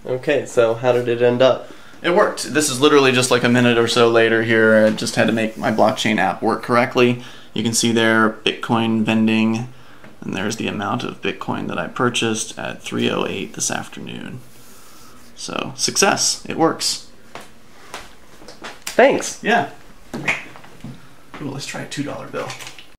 Okay, so how did it end up? It worked. This is literally just like a minute or so later here. I just had to make my blockchain app work correctly. You can see there Bitcoin vending, and there's the amount of Bitcoin that I purchased at 3:08 this afternoon. So, success. It works. Thanks. Yeah. Ooh, let's try a $2 bill.